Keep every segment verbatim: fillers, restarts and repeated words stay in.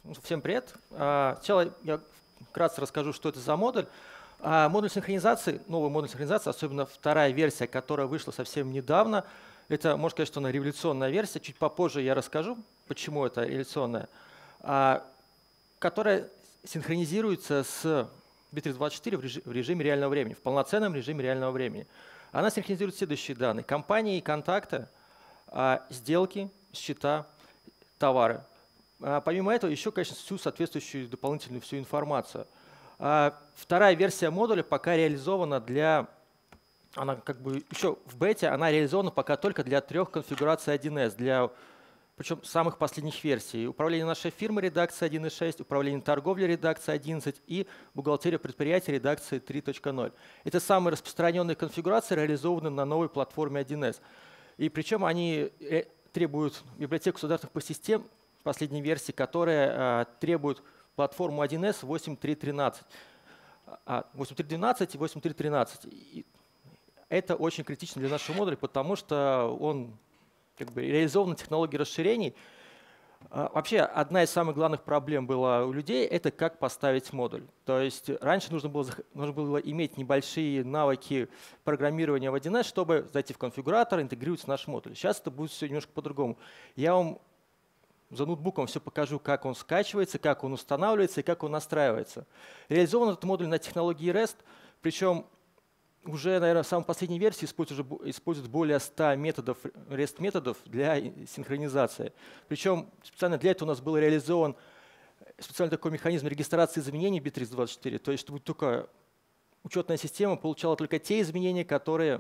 Всем привет. Сначала я вкратце расскажу, что это за модуль. Модуль синхронизации, новый модуль синхронизации, особенно вторая версия, которая вышла совсем недавно, это, можно сказать, что она революционная версия. Чуть попозже я расскажу, почему это революционная, которая синхронизируется с битрикс двадцать четыре в режиме реального времени, в полноценном режиме реального времени. Она синхронизирует следующие данные: компании, контакты, сделки, счета, товары. Помимо этого, еще, конечно, всю соответствующую дополнительную всю информацию. Вторая версия модуля пока реализована для, она как бы еще в бете, она реализована пока только для трех конфигураций один эс, для, причем самых последних версий: управление нашей фирмы редакции один и шесть, управление торговлей редакции одиннадцать и бухгалтерия предприятия редакции три точка ноль. Это самые распространенные конфигурации, реализованные на новой платформе один эс. И причем они требуют библиотеку стандартных подсистем последней версии, которая а, требует платформу один эс восемь точка три точка тринадцать, а, восемь точка три точка двенадцать и восемь точка три точка тринадцать. И это очень критично для нашего модуля, потому что он как бы реализован на технологии расширений. А, вообще, одна из самых главных проблем была у людей — это как поставить модуль. То есть раньше нужно было, нужно было иметь небольшие навыки программирования в один эс, чтобы зайти в конфигуратор, интегрировать в наш модуль. Сейчас это будет все немножко по-другому. Я вам за ноутбуком все покажу, как он скачивается, как он устанавливается и как он настраивается. Реализован этот модуль на технологии REST, причем уже, наверное, в самой последней версии используют, используют более ста методов, REST-методов для синхронизации. Причем специально для этого у нас был реализован специально такой механизм регистрации изменений в битрикс двадцать четыре, то есть чтобы только учетная система получала только те изменения, которые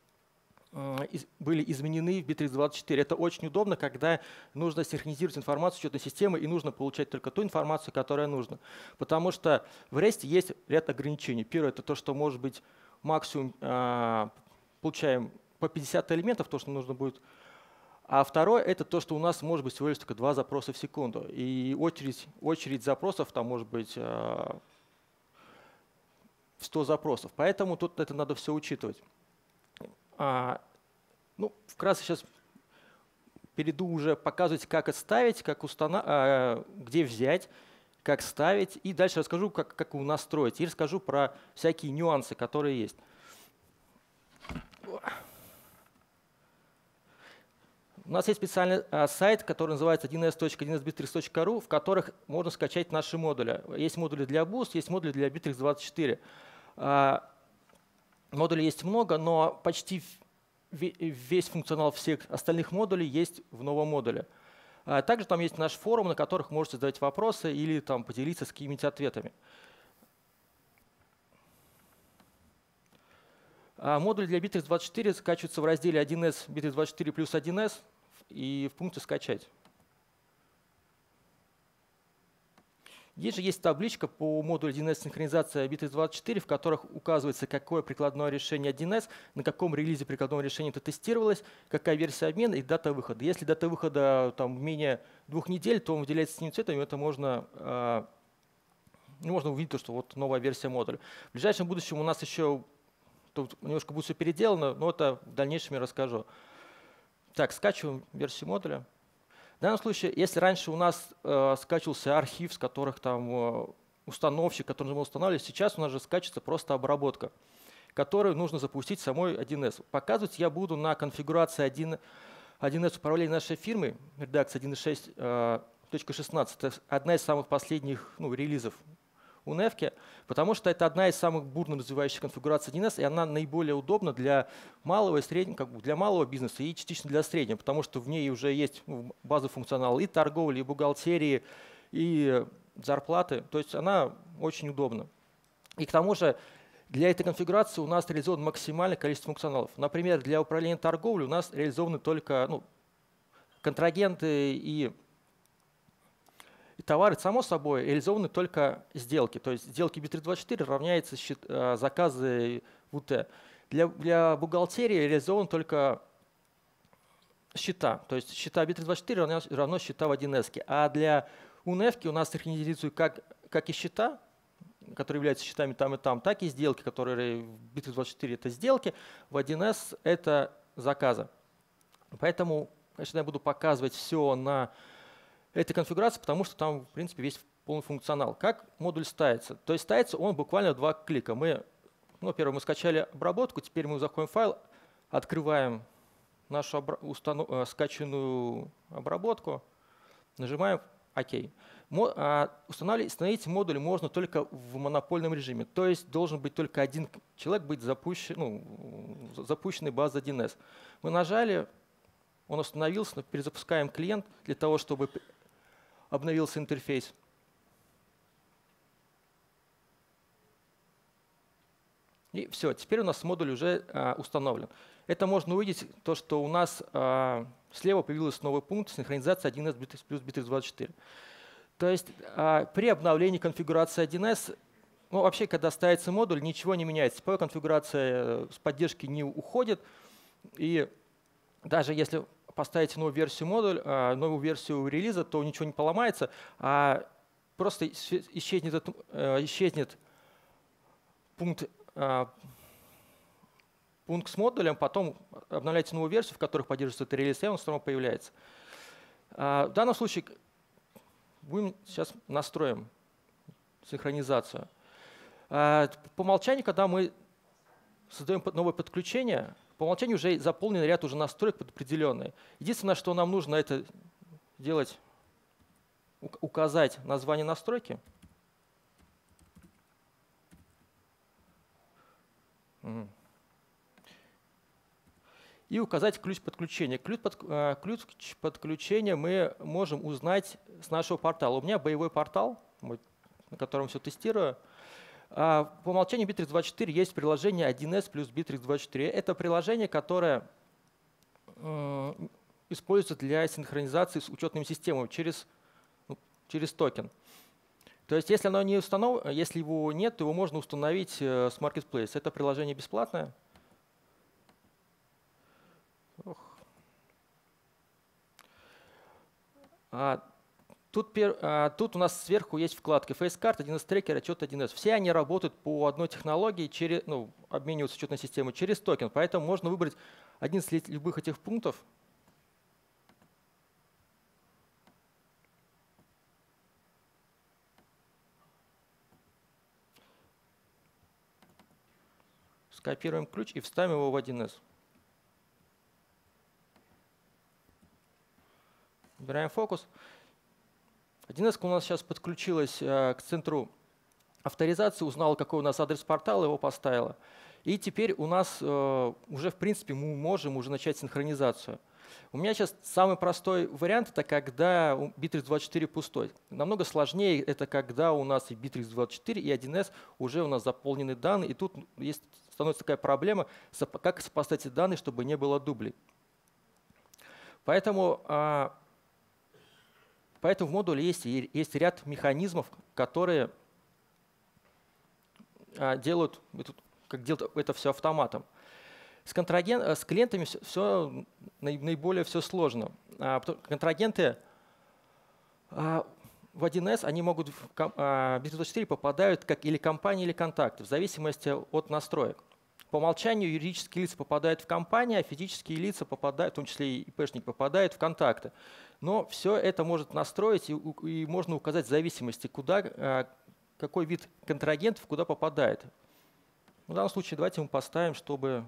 были изменены в битрикс двадцать четыре. Это очень удобно, когда нужно синхронизировать информацию учетной системы и нужно получать только ту информацию, которая нужна. Потому что в REST есть ряд ограничений. Первое — это то, что может быть максимум э, получаем по пятьдесят элементов, то, что нужно будет. А второе — это то, что у нас может быть всего лишь только два запроса в секунду. И очередь, очередь запросов там может быть э, сто запросов. Поэтому тут это надо все учитывать. А, ну, вкратце сейчас перейду уже показывать, как это ставить, как установ... а, где взять, как ставить. И дальше расскажу, как, как его настроить. И расскажу про всякие нюансы, которые есть. У нас есть специальный а, сайт, который называется один эс точка один эс битрикс точка ру, в которых можно скачать наши модули. Есть модули для Boost, есть модули для битрикс двадцать четыре. А, Модулей есть много, но почти весь функционал всех остальных модулей есть в новом модуле. Также там есть наш форум, на которых можете задавать вопросы или там поделиться с какими-то ответами. Модуль для битрикс двадцать четыре скачивается в разделе один эс битрикс двадцать четыре плюс один эс и в пункте «Скачать». Здесь же есть табличка по модулю один эс синхронизация битрикс двадцать четыре, в которых указывается, какое прикладное решение один эс, на каком релизе прикладного решения это тестировалось, какая версия обмена и дата выхода. Если дата выхода там менее двух недель, то он выделяется синим цветом, и это можно, э, можно увидеть, что вот новая версия модуля. В ближайшем будущем у нас еще тут немножко будет все переделано, но это в дальнейшем я расскажу. Так, скачиваем версию модуля. В данном случае, если раньше у нас э, скачивался архив, с которых там э, установщик, который мы устанавливали, сейчас у нас же скачивается просто обработка, которую нужно запустить самой один эс. Показывать я буду на конфигурации один эс управления нашей фирмы, редакция один шесть точка шестнадцать. Это одна из самых последних ну, релизов у Невки, потому что это одна из самых бурно развивающих конфигураций один эс, и она наиболее удобна для малого и среднего, как бы для малого бизнеса и частично для среднего, потому что в ней уже есть базовый функционал и торговли, и бухгалтерии, и зарплаты. То есть она очень удобна. И к тому же для этой конфигурации у нас реализовано максимальное количество функционалов. Например, для управления торговлей у нас реализованы только ну, контрагенты и И товары, само собой, реализованы только сделки. То есть сделки битрикс двадцать четыре равняются счет, заказы в УТ. Для, для бухгалтерии реализованы только счета. То есть счета битрикс двадцать четыре равно, равно счета в один эс. А для УНЕФки у нас синхронизируются как, как и счета, которые являются счетами там и там, так и сделки, которые в битрикс двадцать четыре это сделки, в один эс это заказы. Поэтому, конечно, я буду показывать все на этой конфигурации, потому что там, в принципе, весь полный функционал. Как модуль ставится? То есть ставится он буквально два клика. Мы, ну, первое, мы скачали обработку, теперь мы заходим в файл, открываем нашу обра установ скачанную обработку, нажимаем ОК. Устанавливать, установить модуль можно только в монопольном режиме. То есть должен быть только один человек, быть запущен, ну, запущенной базы один эс. Мы нажали, он установился, перезапускаем клиент для того, чтобы обновился интерфейс. И все, теперь у нас модуль уже а, установлен. Это можно увидеть, то, что у нас а, слева появился новый пункт синхронизация один эс плюс битрикс двадцать четыре. То есть а, при обновлении конфигурации один эс, ну, вообще, когда ставится модуль, ничего не меняется. Типовая конфигурация с поддержки не уходит. И даже если поставите новую версию модуля, а, новую версию релиза, то ничего не поломается, а просто исчезнет, исчезнет пункт, пункт с модулем, потом обновляйте новую версию, в которой поддерживается этот релиз, и он снова появляется. В данном случае будем сейчас настроим синхронизацию. По умолчанию, когда мы создаем новое подключение, по умолчанию уже заполнен ряд уже настроек предопределенные. Единственное, что нам нужно, это делать, указать название настройки. И указать ключ подключения. Ключ, под, ключ подключения мы можем узнать с нашего портала. У меня боевой портал, на котором все тестирую. По умолчанию битрикс двадцать четыре есть приложение один эс плюс битрикс двадцать четыре. Это приложение, которое используется для синхронизации с учетными системами через, через токен. То есть если, оно не установ... если его нет, то его можно установить с Marketplace. Это приложение бесплатное. Ох. А, тут, пер... а, тут у нас сверху есть вкладка FaceCard, один эс Tracker, отчет один эс. Все они работают по одной технологии, через, ну, обмениваются учетной системой через токен. Поэтому можно выбрать один из любых этих пунктов. Скопируем ключ и вставим его в один эс. Выбираем фокус. один эс у нас сейчас подключилась к центру авторизации, узнала, какой у нас адрес портала, его поставила. И теперь у нас уже, в принципе, мы можем уже начать синхронизацию. У меня сейчас самый простой вариант – это когда битрикс двадцать четыре пустой. Намного сложнее – это когда у нас и битрикс двадцать четыре, и один эс уже у нас заполнены данные. И тут есть, становится такая проблема, как сопоставить эти данные, чтобы не было дублей. Поэтому, поэтому в модуле есть, есть ряд механизмов, которые делают, как делают это все автоматом. С, контраген, с клиентами все, все наиболее все сложно. Контрагенты в один эс они могут в битрикс двадцать четыре попадают как или компании, или контакты, в зависимости от настроек. По умолчанию юридические лица попадают в компании, а физические лица попадают, в том числе и ИПшник, попадают в контакты. Но все это может настроить и, и можно указать зависимости, куда, какой вид контрагентов куда попадает. В данном случае давайте мы поставим, чтобы,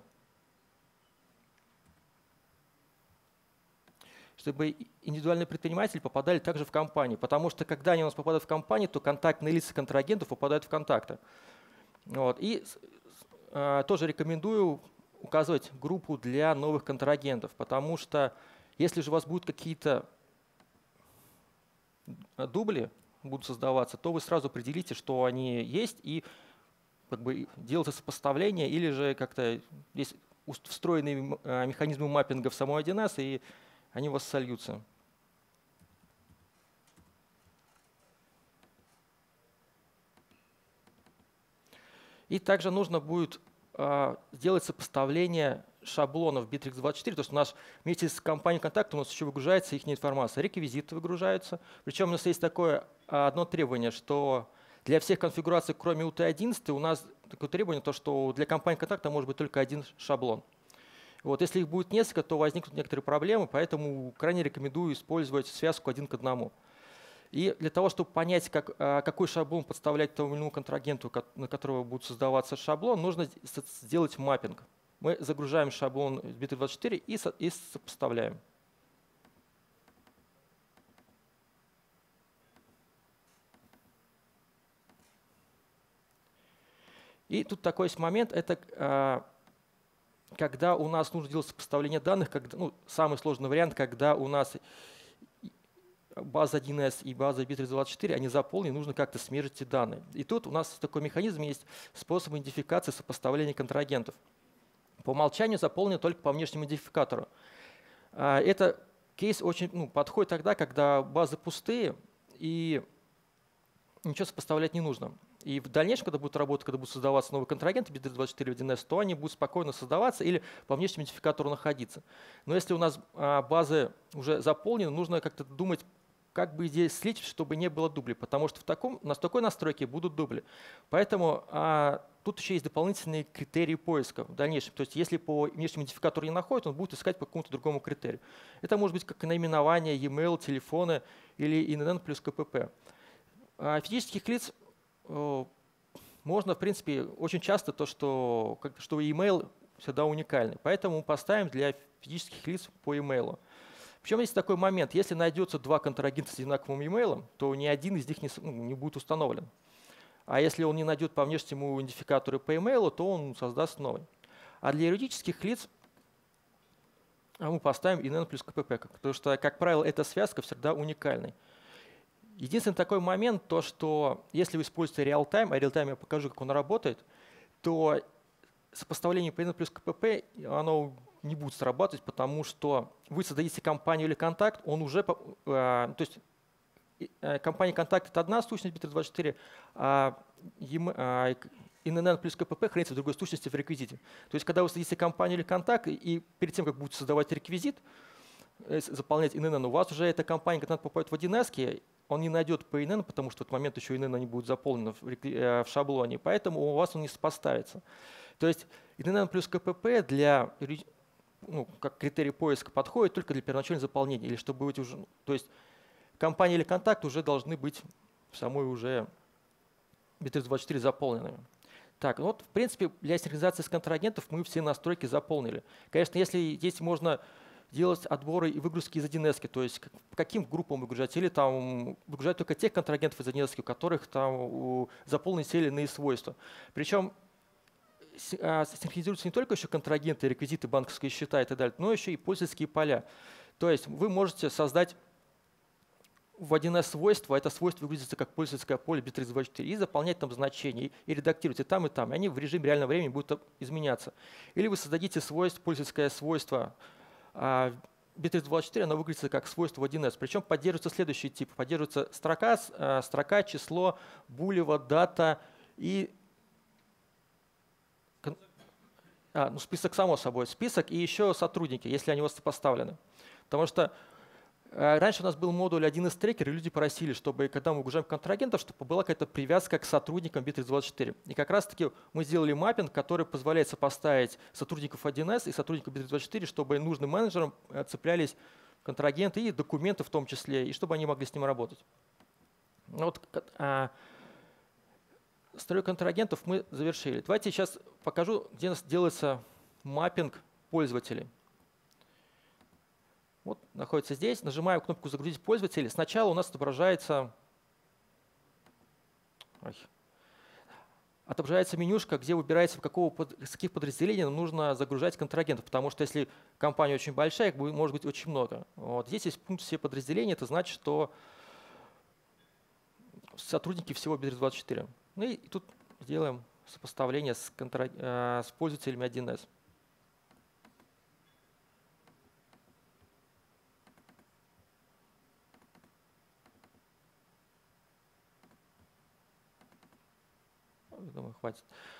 чтобы индивидуальные предприниматели попадали также в компании. Потому что когда они у нас попадают в компанию, то контактные лица контрагентов попадают в контакты. Вот. И тоже рекомендую указывать группу для новых контрагентов, потому что если же у вас будут какие-то дубли будут создаваться, то вы сразу определите, что они есть, и как бы делайте сопоставление, или же как-то есть встроенные механизмы маппинга в самой один эс, и они у вас сольются. И также нужно будет э, сделать сопоставление шаблонов битрикс двадцать четыре. То есть у нас вместе с компанией «Контакт» у нас еще выгружается их информация. Реквизиты выгружаются. Причем у нас есть такое одно требование, что для всех конфигураций, кроме ю ти одиннадцать, у нас такое требование, то, что для компании «Контакта» может быть только один шаблон. Вот, если их будет несколько, то возникнут некоторые проблемы, поэтому крайне рекомендую использовать связку один к одному. И для того, чтобы понять, как, какой шаблон подставлять тому или иному контрагенту, на которого будет создаваться шаблон, нужно сделать маппинг. Мы загружаем шаблон в бит три двадцать четыре и, и сопоставляем. И тут такой есть момент, это когда у нас нужно делать сопоставление данных, когда, ну, самый сложный вариант, когда у нас база один эс и база бит три двадцать четыре, они заполнены, нужно как-то смежить эти данные. И тут у нас такой механизм есть, способ идентификации сопоставления контрагентов. По умолчанию заполнено только по внешнему идентификатору. Это кейс очень ну, подходит тогда, когда базы пустые и ничего сопоставлять не нужно. И в дальнейшем, когда будут работать, когда будут создаваться новые контрагенты бит три двадцать четыре в один эс, то они будут спокойно создаваться или по внешнему идентификатору находиться. Но если у нас базы уже заполнены, нужно как-то думать, как бы здесь слить, чтобы не было дублей, потому что в таком, на такой настройке будут дубли. Поэтому а, тут еще есть дополнительные критерии поиска в дальнейшем. То есть если по внешнему идентификатору не находит, он будет искать по какому-то другому критерию. Это может быть как наименование, e-mail, телефоны или ин эн эн плюс ка пэ пэ. А физических лиц о, можно, в принципе, очень часто то, что, что e-mail всегда уникальный. Поэтому мы поставим для физических лиц по e-mail. Причем есть такой момент, если найдется два контрагента с одинаковым e-mail, то ни один из них не, ну, не будет установлен. А если он не найдет по внешнему идентификатору по e-mail, то он создаст новый. А для юридических лиц мы поставим ин эн эн плюс ка пэ пэ, потому что, как правило, эта связка всегда уникальной. Единственный такой момент, то что если вы используете реал-тайм, а реал-тайм я покажу, как он работает, то сопоставление по ин эн эн плюс ка пэ пэ, оно не будет срабатывать, потому что вы создадите компанию или контакт, он уже, то есть компания контакт — это одна сущность бит три двадцать четыре, а ин эн эн плюс ка пэ пэ хранится в другой сущности в реквизите. То есть когда вы создадите компанию или контакт, и перед тем, как будете создавать реквизит, заполнять ин эн эн, у вас уже эта компания, когда попадет в один эс, он не найдет по ин эн эн, потому что в этот момент еще ин эн эн не будет заполнено в шаблоне, поэтому у вас он не сопоставится. То есть ин эн эн плюс ка пэ пэ для ну, как критерий поиска подходит только для первоначального заполнения, или чтобы быть уже, то есть компания или контакт уже должны быть в самой уже бит три двадцать четыре заполненными. Так, ну вот в принципе для синхронизации с контрагентов мы все настройки заполнили. Конечно, если здесь можно делать отборы и выгрузки из один эс, то есть по каким группам выгружать, или там выгружать только тех контрагентов из один эс, у которых там заполнены те или иные свойства. Причем синхронизируются не только еще контрагенты, реквизиты, банковские счета и так далее, но еще и пользовательские поля. То есть вы можете создать в один эс свойство, это свойство выглядит как пользовательское поле бит три двадцать четыре, и заполнять там значения, и редактировать и там, и там. И они в режиме реального времени будут изменяться. Или вы создадите свойство, пользовательское свойство бит три двадцать четыре, оно выглядит как свойство в один эс. Причем поддерживаются следующие типы. Поддерживаются строка, строка, число, булева, дата и А, ну список само собой, список и еще сотрудники, если они у вас сопоставлены. Потому что э, раньше у нас был модуль один эс трекер, и люди просили, чтобы когда мы выгружаем контрагентов, чтобы была какая-то привязка к сотрудникам бит три двадцать четыре. И как раз таки мы сделали маппинг, который позволяет сопоставить сотрудников один эс и сотрудников бит три двадцать четыре, чтобы нужным менеджерам цеплялись контрагенты и документы в том числе, и чтобы они могли с ним работать. Вот, а, строй контрагентов мы завершили. Давайте сейчас покажу, где у нас делается маппинг пользователей. Вот находится здесь. Нажимаем кнопку «Загрузить пользователей». Сначала у нас отображается, ой, отображается менюшка, где выбирается, в какого, из каких подразделений нам нужно загружать контрагентов. Потому что если компания очень большая, их может быть очень много. Вот. Здесь есть пункт «Все подразделения». Это значит, что сотрудники всего бит три двадцать четыре. Ну и тут сделаем сопоставление с, контра... э, с пользователями один эс. Думаю, хватит.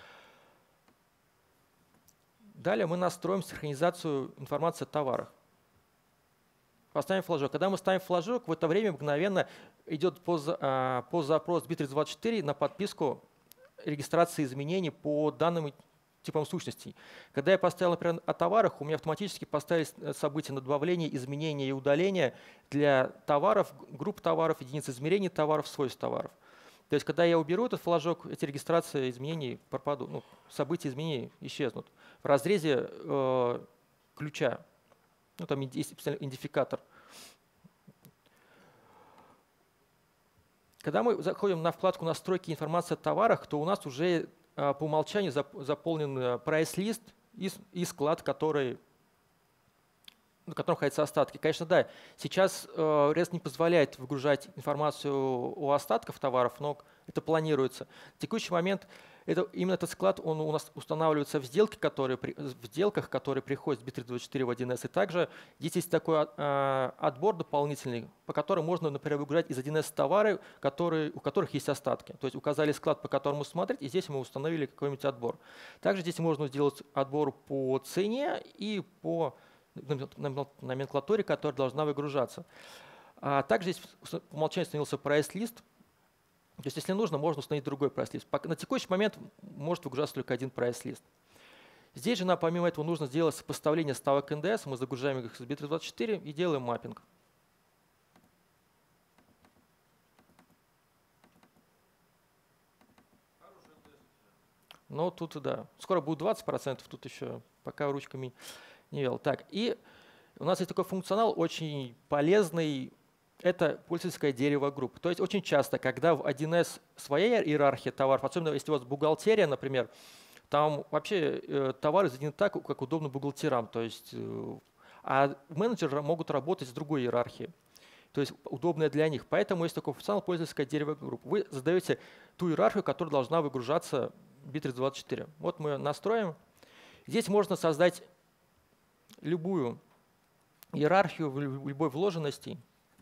Далее мы настроим синхронизацию информации о товарах. Поставим флажок. Когда мы ставим флажок, в это время мгновенно идет по, по запрос бит три двадцать четыре на подписку регистрации изменений по данным типам сущностей. Когда я поставил, например, о товарах, у меня автоматически поставились события на добавление, изменения и удаления для товаров, групп товаров, единиц измерений товаров, свойств товаров. То есть, когда я уберу этот флажок, эти регистрации изменений пропадут, ну, события изменений исчезнут в разрезе э, ключа. Ну, там есть специальный идентификатор. Когда мы заходим на вкладку «Настройки информации о товарах», то у нас уже э, по умолчанию заполнен прайс-лист и, и склад, который на котором находятся остатки. Конечно, да, сейчас э, РЕСТ не позволяет выгружать информацию о остатках товаров, но это планируется. В текущий момент это, именно этот склад он у нас устанавливается в, сделке, которые, в сделках, которые приходят с би триста двадцать четыре в один эс. И также здесь есть такой э, отбор дополнительный, по которому можно, например, выгружать из один эс товары, которые, у которых есть остатки. То есть указали склад, по которому смотреть, и здесь мы установили какой-нибудь отбор. Также здесь можно сделать отбор по цене и по номенклатуре, которая должна выгружаться. А также здесь по умолчанию установился прайс-лист. То есть, если нужно, можно установить другой прайс-лист. На текущий момент может выгружаться только один прайс-лист. Здесь же нам помимо этого нужно сделать сопоставление ставок эн дэ эс. Мы загружаем их с би триста двадцать четыре и делаем маппинг. Ну, тут да. Скоро будет двадцать процентов, тут еще пока ручками не вел. Так, и у нас есть такой функционал очень полезный. Это пользовательское дерево групп. То есть очень часто, когда в один эс своя иерархия товаров, особенно если у вас бухгалтерия, например, там вообще э, товары заданы так, как удобно бухгалтерам. То есть, э, а менеджеры могут работать с другой иерархией. То есть удобное для них. Поэтому есть такой функционал пользовательское дерево групп. Вы задаете ту иерархию, которая должна выгружаться в би триста двадцать четыре. Вот мы ее настроим. Здесь можно создать любую иерархию в любой вложенности.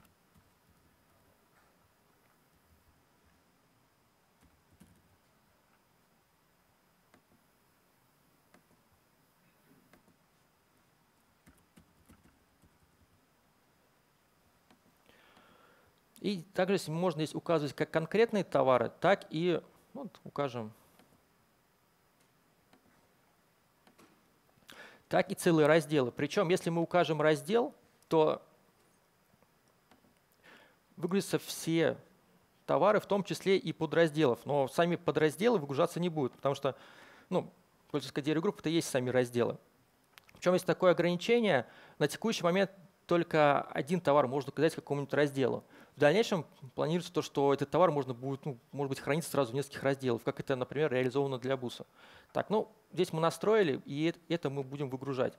И также можно здесь указывать как конкретные товары, так и, вот, укажем, так и целые разделы. Причем, если мы укажем раздел, то выгрузятся все товары, в том числе и подразделов. Но сами подразделы выгружаться не будут, потому что ну, пользовательская дерево группы — это есть сами разделы. Причем есть такое ограничение, на текущий момент только один товар можно указать какому-нибудь разделу. В дальнейшем планируется то, что этот товар можно будет, ну, может быть, храниться сразу в нескольких разделах, как это, например, реализовано для буса. Так, ну, здесь мы настроили, и это мы будем выгружать.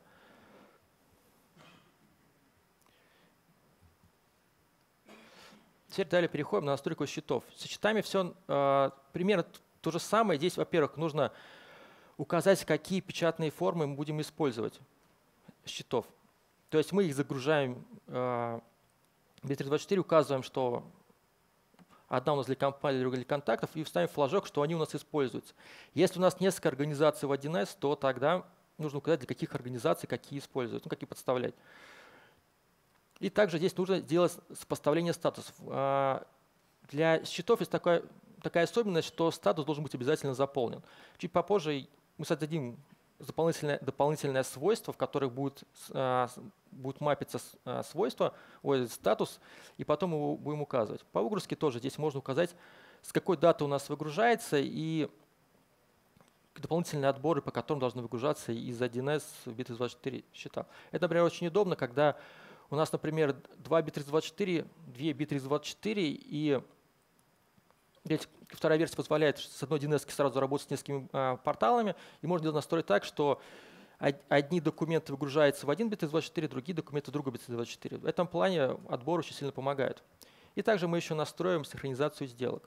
Теперь далее переходим на настройку счетов. Со счетами все э, примерно то же самое. Здесь, во-первых, нужно указать, какие печатные формы мы будем использовать счетов. То есть мы их загружаем э, в би триста двадцать четыре, указываем, что одна у нас для компании, другая для контактов, и вставим флажок, что они у нас используются. Если у нас несколько организаций в один эс, то тогда нужно указать, для каких организаций какие используются, ну, какие подставлять. И также здесь нужно сделать сопоставление статусов. Для счетов есть такая, такая особенность, что статус должен быть обязательно заполнен. Чуть попозже мы создадим дополнительное, дополнительное свойство, в которых будет, будет мапиться свойство, ой, статус, и потом его будем указывать. По выгрузке тоже здесь можно указать, с какой даты у нас выгружается, и дополнительные отборы, по которым должны выгружаться из один эс в би триста двадцать четыре счета. Это, например, очень удобно, когда у нас, например, два би триста двадцать четыре, две би триста двадцать четыре, и вторая версия позволяет с одной ди эн эс сразу работать с несколькими а, порталами, и можно настроить так, что одни документы выгружаются в один би триста двадцать четыре, другие документы в другой би триста двадцать четыре. В этом плане отбор очень сильно помогает. И также мы еще настроим синхронизацию сделок.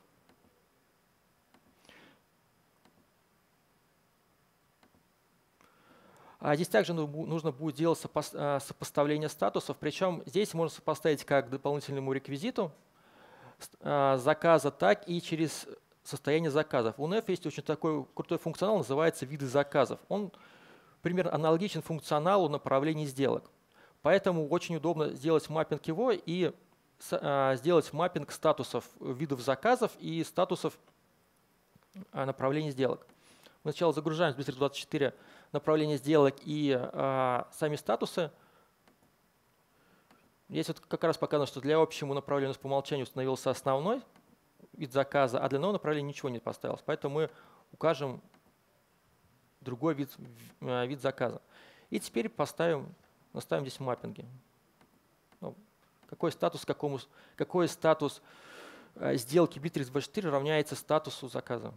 А здесь также нужно будет делать сопоставление статусов, причем здесь можно сопоставить как дополнительному реквизиту заказа, так и через состояние заказов. У эн и эф есть очень такой крутой функционал, называется виды заказов. Он примерно аналогичен функционалу направлений сделок. Поэтому очень удобно сделать маппинг его и сделать маппинг статусов видов заказов и статусов направлений сделок. Мы сначала загружаем с битрейс двадцать четыре направление сделок и а, сами статусы. Здесь вот как раз показано, что для общего направления у нас по умолчанию установился основной вид заказа, а для нового направления ничего не поставилось. Поэтому мы укажем другой вид, вид заказа. И теперь поставим, наставим здесь маппинги. Ну, какой статус, какому, какой статус сделки битрейс двадцать четыре равняется статусу заказа.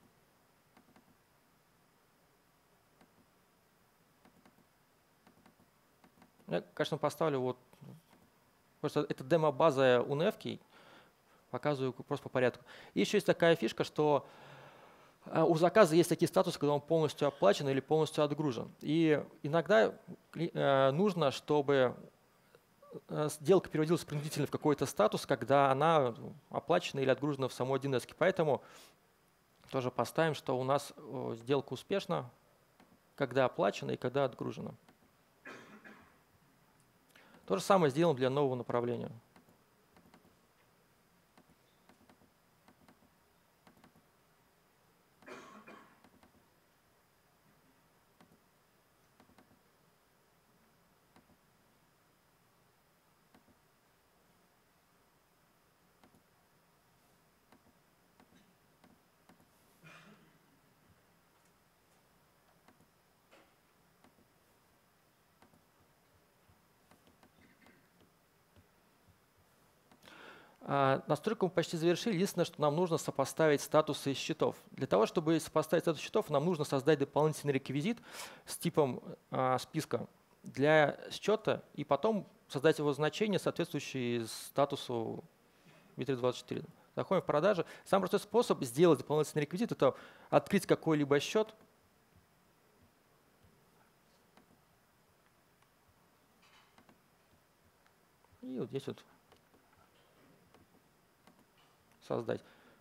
Я, конечно, поставлю вот, просто это демо-база у Невки, показываю просто по порядку. И еще есть такая фишка, что у заказа есть такие статусы, когда он полностью оплачен или полностью отгружен. И иногда нужно, чтобы сделка переводилась принудительно в какой-то статус, когда она оплачена или отгружена в самой один эс. Поэтому тоже поставим, что у нас сделка успешна, когда оплачена и когда отгружена. То же самое сделаем для нового направления. Настройку мы почти завершили. Единственное, что нам нужно сопоставить статусы счетов. Для того, чтобы сопоставить статус счетов, нам нужно создать дополнительный реквизит с типом а, списка для счета и потом создать его значение, соответствующее статусу битрейс двадцать четыре. Заходим в продажи. Самый простой способ сделать дополнительный реквизит – это открыть какой-либо счет. И вот здесь вот создать.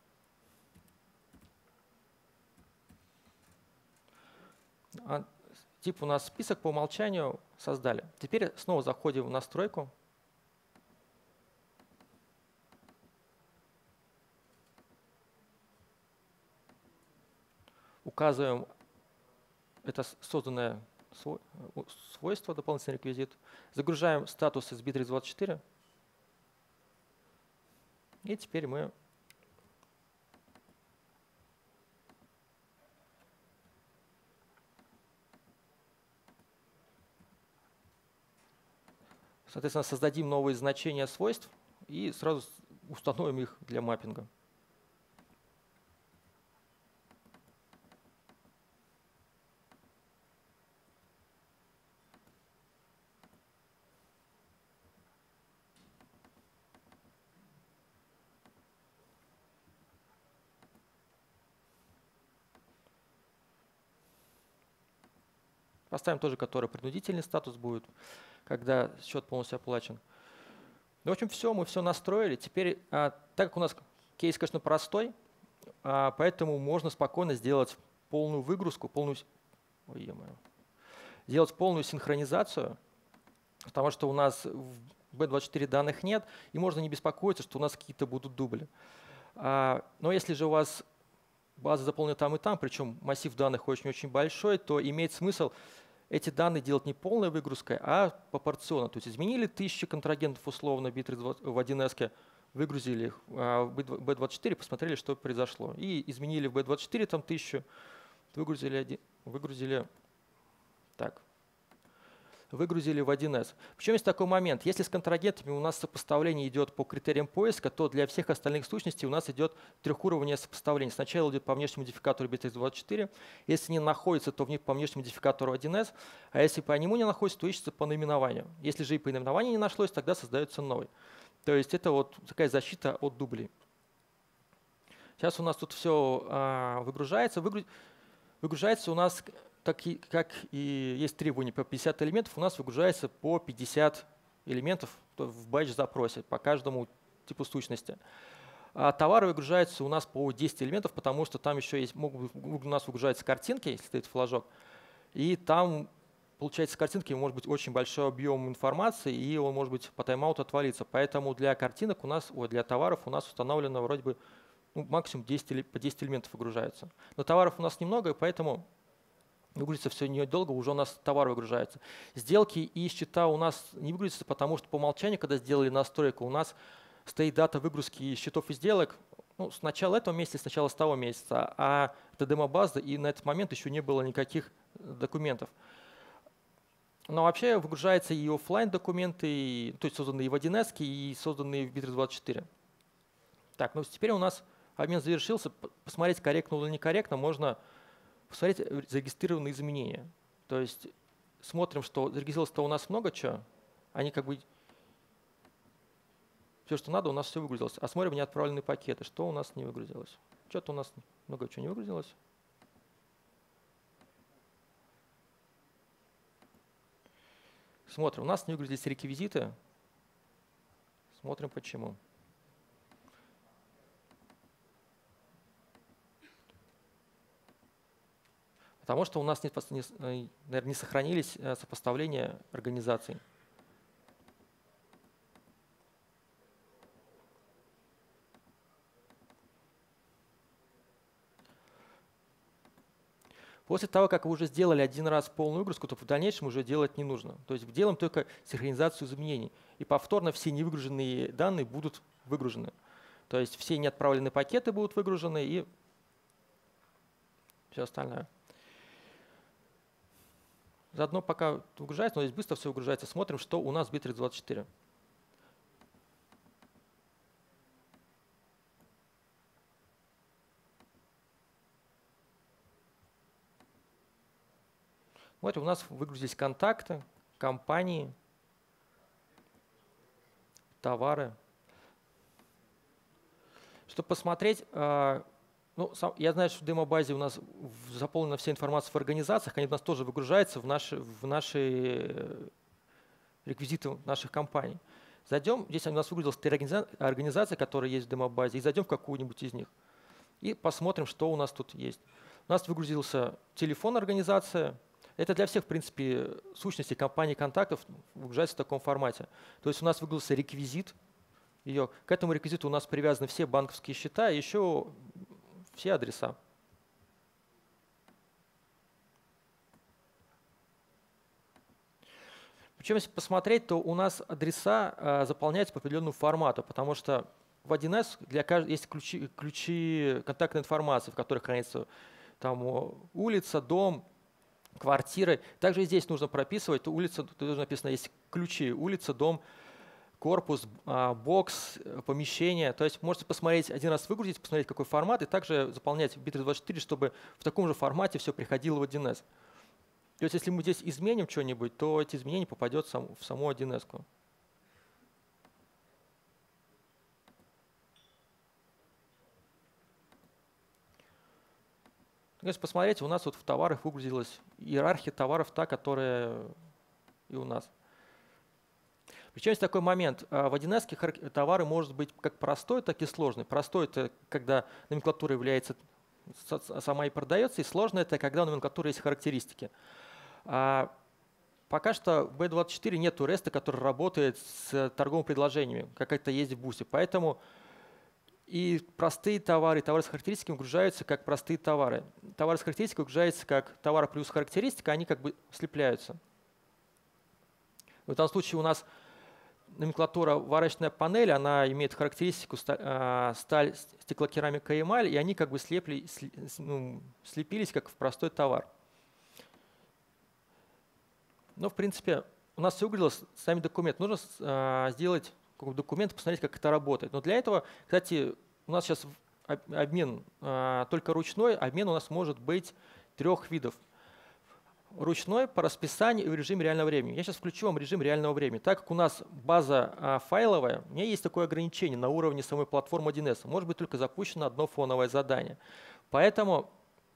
А, тип у нас список по умолчанию создали. Теперь снова заходим в настройку. Указываем это созданное свойство, дополнительный реквизит. Загружаем статус из битрейс двадцать четыре. И теперь мы соответственно, создадим новые значения свойств и сразу установим их для маппинга. Поставим тоже, который принудительный статус будет, когда счет полностью оплачен. Ну, в общем, все, мы все настроили. Теперь, а, так как у нас кейс, конечно, простой, а, поэтому можно спокойно сделать полную выгрузку, полную, ой, сделать полную синхронизацию, потому что у нас в би двадцать четыре данных нет, и можно не беспокоиться, что у нас какие-то будут дубли. А, но если же у вас база заполнена там и там, причем массив данных очень-очень большой, то имеет смысл эти данные делать не полной выгрузкой, а пропорционно. То есть изменили тысячи контрагентов условно битрейс в один эс, выгрузили их в би двадцать четыре, посмотрели, что произошло. И изменили в би двадцать четыре там тысячу, выгрузили, выгрузили, так, выгрузили в один эс. Причем есть такой момент. Если с контрагентами у нас сопоставление идет по критериям поиска, то для всех остальных сущностей у нас идет трехуровневое сопоставление. Сначала идет по внешнему модификатору битрейс двадцать четыре. Если не находится, то в них по внешнему модификатору один эс. А если по нему не находится, то ищется по наименованию. Если же и по наименованию не нашлось, тогда создается новый. То есть это вот такая защита от дублей. Сейчас у нас тут все а, выгружается. Выгруз... Выгружается у нас... Так и, как и есть требования по пятьдесят элементов, у нас выгружается по пятьдесят элементов в батч-запросе по каждому типу сущности. А товары выгружаются у нас по десять элементов, потому что там еще есть, могут, у нас выгружаются картинки, если стоит флажок, и там, получается, с картинки может быть очень большой объем информации, и он может быть по тайм-ауту отвалиться. Поэтому для картинок у нас, ой, для товаров у нас установлено вроде бы ну, максимум десять, по десять элементов выгружаются. Но товаров у нас немного, поэтому выгрузится все недолго, уже у нас товар выгружается. Сделки и счета у нас не выгрузятся, потому что по умолчанию, когда сделали настройку, у нас стоит дата выгрузки счетов и сделок ну, с начала этого месяца, с начала с того месяца, а это демобаза, и на этот момент еще не было никаких документов. Но вообще выгружаются и офлайн документы, то есть созданные в один эс и созданные в Bittrex двадцать четыре. Так, ну теперь у нас обмен завершился. Посмотреть, корректно или некорректно, можно посмотреть зарегистрированные изменения. То есть смотрим, что зарегистрировалось-то у нас много чего, они как бы все, что надо, у нас все выгрузилось. А смотрим неотправленные пакеты, что у нас не выгрузилось. Что-то у нас много чего не выгрузилось. Смотрим, у нас не выгрузились реквизиты. Смотрим, почему. Потому что у нас, нет, наверное, не сохранились сопоставления организаций. После того, как вы уже сделали один раз полную выгрузку, то в дальнейшем уже делать не нужно. То есть делаем только синхронизацию изменений. И повторно все невыгруженные данные будут выгружены. То есть все неотправленные пакеты будут выгружены и все остальное. Заодно пока выгружается, но здесь быстро все выгружается, смотрим, что у нас в Bittrex двадцать четыре. Вот у нас выгрузились контакты, компании, товары. Чтобы посмотреть, ну, я знаю, что в демобазе у нас заполнена вся информация в организациях, они у нас тоже выгружаются в наши, в наши реквизиты наших компаний. Зайдем, здесь у нас выгрузилась три организации, которые есть в демобазе, и зайдем в какую-нибудь из них. И посмотрим, что у нас тут есть. У нас выгрузился телефон организация. Это для всех, в принципе, сущностей компаний контактов выгружается в таком формате. То есть у нас выгрузился реквизит ее. К этому реквизиту у нас привязаны все банковские счета и еще все адреса. Причем, если посмотреть, то у нас адреса а, заполняются по определенному формату, потому что в один эс для каждого есть ключи, ключи контактной информации, в которых хранится там, улица, дом, квартиры. Также и здесь нужно прописывать, улица, тут написано, есть ключи, улица, дом, корпус, бокс, помещение. То есть можете посмотреть, один раз выгрузить, посмотреть, какой формат, и также заполнять в Bittrex двадцать четыре, чтобы в таком же формате все приходило в один эс. То есть если мы здесь изменим что-нибудь, то эти изменения попадут в саму один эс-ку. Если посмотреть, у нас вот в товарах выгрузилась иерархия товаров, та, которая и у нас. Причем есть такой момент. В один эс товары может быть как простой, так и сложный. Простой – это когда номенклатура является сама и продается, и сложный – это когда у номенклатуры есть характеристики. А пока что в би двадцать четыре нет реста, который работает с торговыми предложениями, как это есть в бусе. Поэтому и простые товары, товары с характеристиками выгружаются как простые товары. Товары с характеристикой выгружаются как товар плюс характеристика, они как бы слепляются. В этом случае у нас номенклатура варочная панель, она имеет характеристику сталь, сталь стеклокерамика и эмаль, и они как бы слепли, ну, слепились как в простой товар. Но в принципе у нас все выгрузилось, сами документы. Нужно а, сделать документ, посмотреть, как это работает. Но для этого, кстати, у нас сейчас обмен а, только ручной, обмен у нас может быть трех видов. Ручной, по расписанию и в режиме реального времени. Я сейчас включу вам режим реального времени. Так как у нас база а, файловая, у меня есть такое ограничение на уровне самой платформы один эс. Может быть только запущено одно фоновое задание. Поэтому,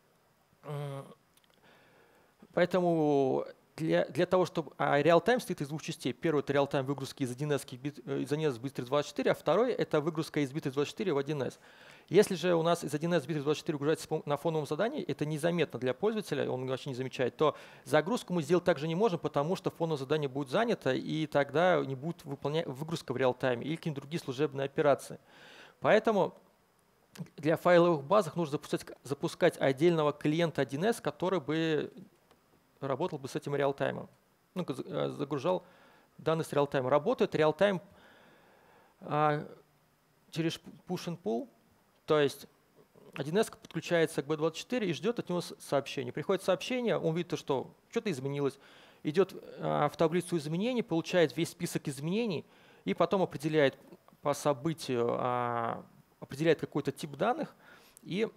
поэтому Для, для того, чтобы а реал-тайм состоит из двух частей. Первый – это реал-тайм выгрузки из один эс в Bittrex двадцать четыре, а второй – это выгрузка из Bittrex двадцать четыре в один эс. Если же у нас из один эс в Bittrex двадцать четыре выгружается на фоновом задании, это незаметно для пользователя, он вообще не замечает, то загрузку мы сделать также не можем, потому что фоновое задание будет занято, и тогда не будет выполнять выгрузка в реал-тайме или какие-то другие служебные операции. Поэтому для файловых базах нужно запускать, запускать отдельного клиента один эс, который бы работал бы с этим реалтаймом. Ну, загружал данные с реалтайма. Работает реалтайм а, через push and pull, то есть один эс подключается к би двадцать четыре и ждет от него сообщение. Приходит сообщение, он видит, что что-то изменилось, идет а, в таблицу изменений, получает весь список изменений и потом определяет по событию, а, определяет какой-то тип данных и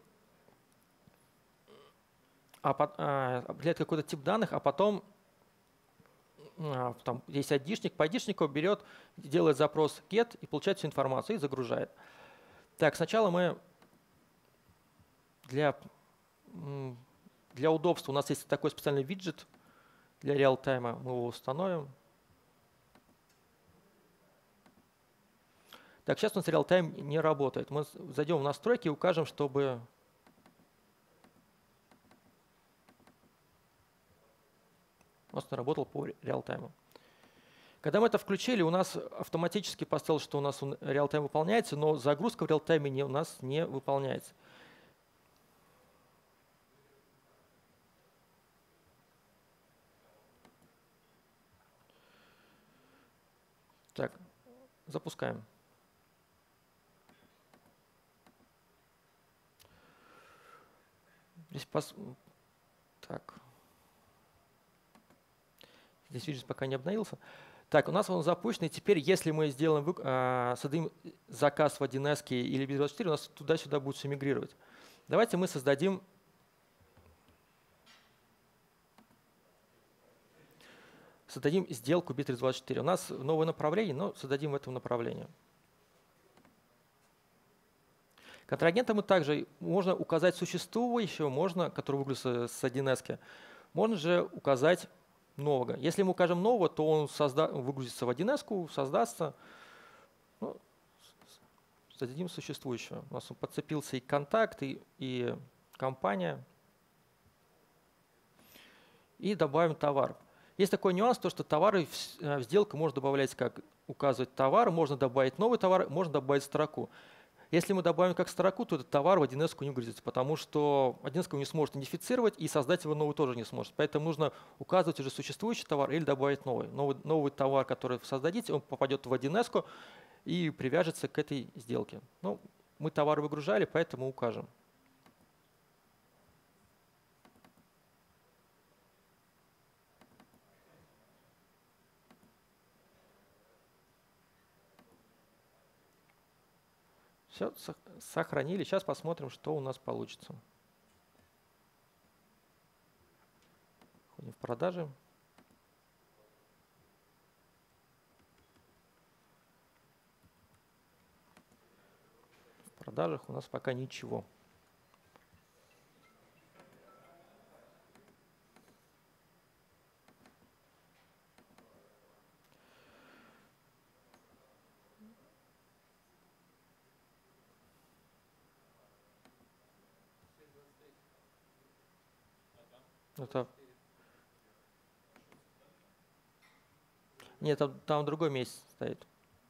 а, а, определяет какой-то тип данных, а потом а, там есть айдишник, по айдишнику берет, делает запрос get и получает всю информацию и загружает. Так, сначала мы для, для удобства у нас есть такой специальный виджет для реалтайма, мы его установим. Так, сейчас у нас реалтайм не работает. Мы зайдем в настройки и укажем, чтобы у нас работал по реалтайму. Когда мы это включили, у нас автоматически поставил, что у нас реалтайм выполняется, но загрузка в реалтайме не, у нас не выполняется. Так, запускаем. Здесь пос... Так. Здесь виджет пока не обновился. Так, у нас он запущен, и теперь, если мы сделаем, э, создадим заказ в один эс или би двадцать четыре, у нас туда-сюда будет все мигрировать. Давайте мы создадим создадим сделку би триста двадцать четыре. У нас новое направление, но создадим в этом направлении. Контрагентам мы также можно указать существующего, можно, который выгрузится с один эс, можно же указать нового. Если мы укажем нового, то он созда выгрузится в один эс, создастся. Ну, создадим существующего. У нас он подцепился и контакт, и, и компания. И добавим товар. Есть такой нюанс, то, что товары в сделку можно добавлять, как указывать товар, можно добавить новый товар, можно добавить строку. Если мы добавим как строку, то этот товар в один эс не выгрузится, потому что один эс не сможет идентифицировать и создать его новый тоже не сможет. Поэтому нужно указывать уже существующий товар или добавить новый. Новый, новый товар, который вы создадите, он попадет в один эс и привяжется к этой сделке. Ну, мы товар выгружали, поэтому укажем. Все, сохранили. Сейчас посмотрим, что у нас получится. Ходим в продажи. В продажах у нас пока ничего. Это... Нет, там, там другой месяц стоит.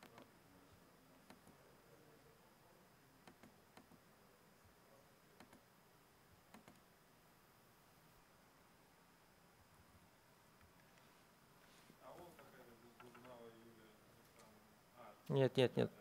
Нет, нет, нет.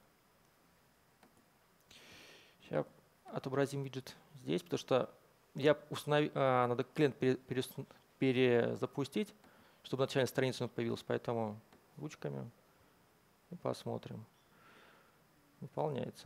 Сейчас отобразим виджет здесь, потому что я установил, а, надо клиент пере, пере, перезапустить, чтобы начальная страница появилась, поэтому ручками и посмотрим. Выполняется.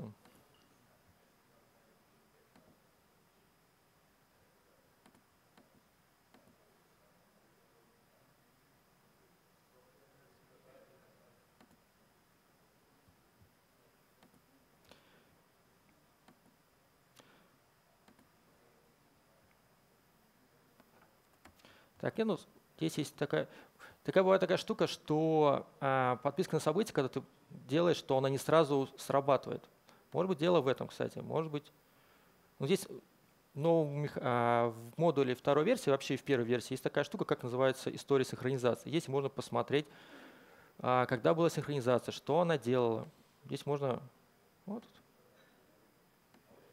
Так, и ну, здесь есть такая, такая бывает такая штука, что а, подписка на события, когда ты делаешь, что она не сразу срабатывает. Может быть, дело в этом, кстати. Может быть. Но здесь но а, в модуле второй версии, вообще в первой версии, есть такая штука, как называется история синхронизации. Здесь можно посмотреть, а, когда была синхронизация, что она делала. Здесь можно. Вот.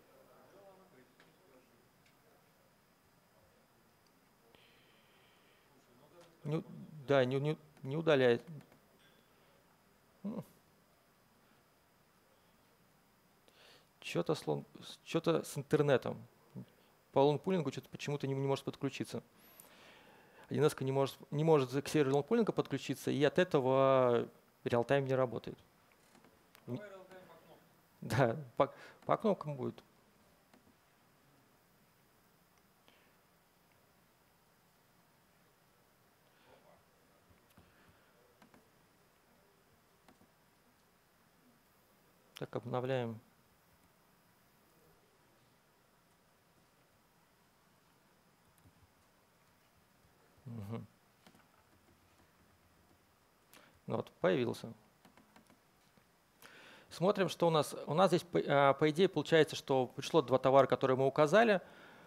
Не, да, не, не, не удаляет. Что-то что-то с интернетом. По лонг-пулингу что-то почему-то не, не может подключиться. один эс не может, не может к серверу лонг-пулинга подключиться, и от этого реалтайм не работает. Давай реалтайм по кнопкам. Да, по, по кнопкам будет. Так, обновляем. Угу. Ну вот, появился. Смотрим, что у нас. У нас здесь, по, по идее, получается, что пришло два товара, которые мы указали.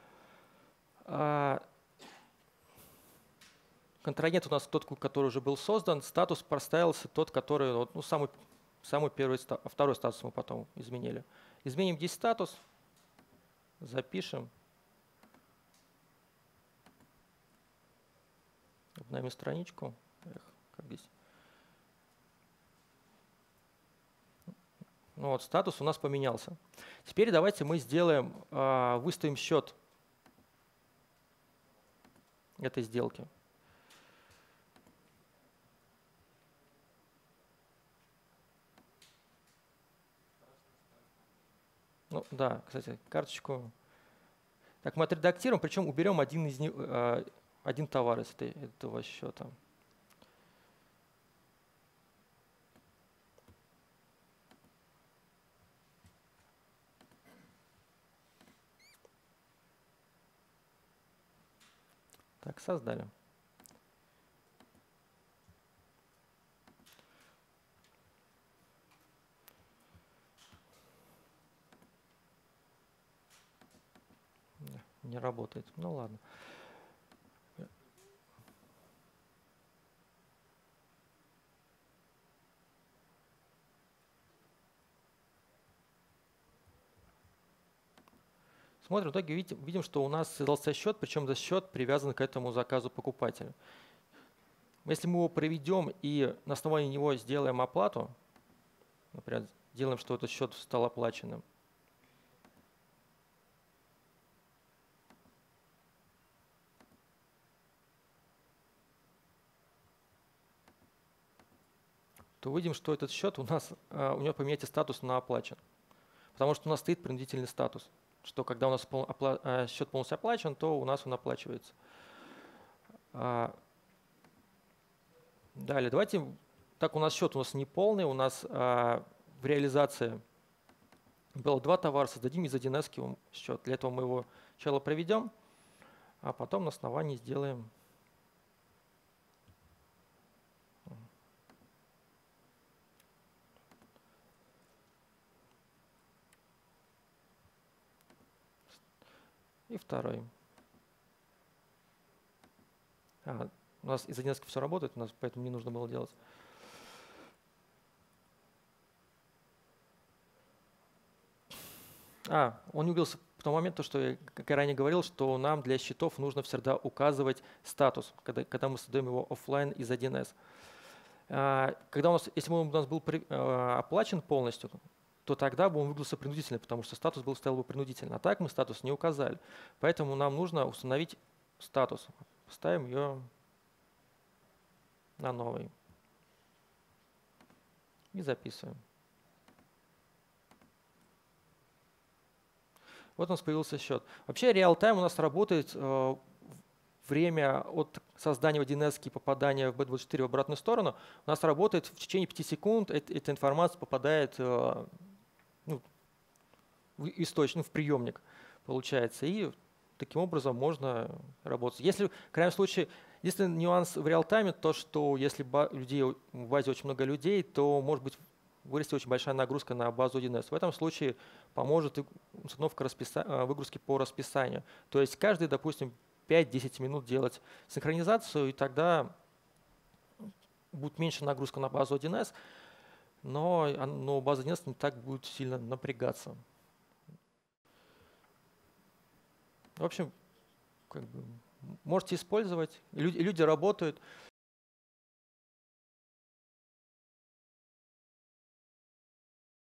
Контрагент у нас тот, который уже был создан. Статус проставился тот, который, ну, самый, самый первый, второй статус мы потом изменили. Изменим здесь статус, запишем. Обновим страничку. Эх, как здесь? Ну вот, статус у нас поменялся. Теперь давайте мы сделаем, выставим счет этой сделки. Ну да, кстати, карточку. Так, мы отредактируем, причем уберем один из них, один товар из этого счета. Так, создали. Не работает. Ну ладно. Смотрим, в итоге видим, видим, что у нас создался счет, причем этот счет привязан к этому заказу покупателя. Если мы его проведем и на основании него сделаем оплату, например, делаем, что этот счет стал оплаченным, то увидим, что этот счет у нас, у него поменяется статус на оплачен. Потому что у нас стоит принудительный статус, что когда у нас счет полностью оплачен, то у нас он оплачивается. Далее, давайте, так у нас счет у нас не полный, у нас в реализации было два товара, создадим из один эс счет. Для этого мы его сначала проведем, а потом на основании сделаем. И второй. А, у нас из один эс все работает, у нас поэтому не нужно было делать. А, он не убился в том момент, что я, как я ранее говорил, что нам для счетов нужно всегда указывать статус, когда, когда мы создаем его офлайн из один эс. Когда у нас, если он у нас был при, оплачен полностью, то тогда бы он выглядел принудительно, потому что статус был стоял бы принудительно. А так мы статус не указали. Поэтому нам нужно установить статус. Ставим ее на новый. И записываем. Вот у нас появился счет. Вообще реалтайм у нас работает э, время от создания в один эс и попадания в би двадцать четыре в обратную сторону. У нас работает в течение пяти секунд, эта, эта информация попадает э, ну, в источник, ну, в приемник, получается. И таким образом можно работать. Если, в крайнем случае, единственный нюанс в реалтайме, то что если людей, в базе очень много людей, то может быть вырасти очень большая нагрузка на базу один эс. В этом случае поможет установка расписа... выгрузки по расписанию. То есть каждый, допустим, пять-десять минут делать синхронизацию, и тогда будет меньше нагрузка на базу один эс, но, но база один эс не так будет сильно напрягаться. В общем, как бы, можете использовать, люди, люди работают.